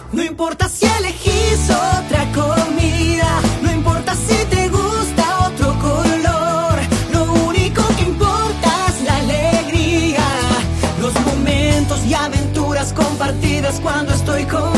No importa si elegís otra comida, no importa si te gusta otro color, lo único que importa es la alegría, los momentos y aventuras compartidas cuando estoy con